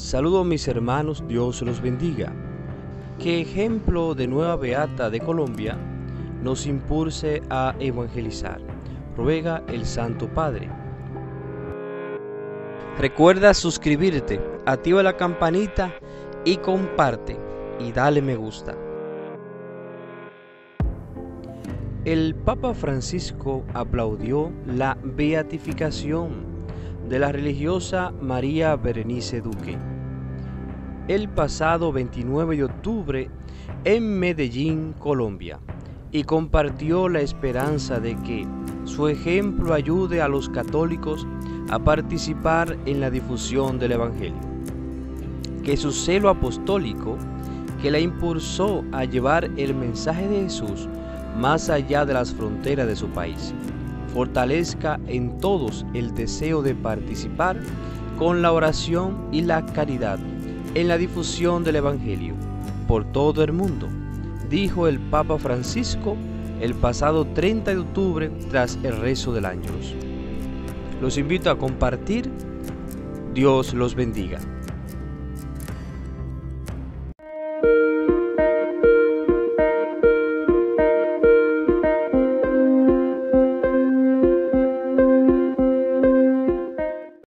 Saludos mis hermanos, Dios los bendiga. Que ejemplo de Nueva Beata de Colombia nos impulse a evangelizar. Ruega el Santo Padre. Recuerda suscribirte, activa la campanita y comparte y dale me gusta. El Papa Francisco aplaudió la beatificación de la religiosa María Berenice Duque el pasado 29 de octubre en Medellín, Colombia, y compartió la esperanza de que su ejemplo ayude a los católicos a participar en la difusión del Evangelio, que su celo apostólico, que la impulsó a llevar el mensaje de Jesús más allá de las fronteras de su país, fortalezca en todos el deseo de participar con la oración y la caridad en la difusión del Evangelio por todo el mundo, dijo el Papa Francisco el pasado 30 de octubre tras el rezo del Ángelus. Los invito a compartir. Dios los bendiga.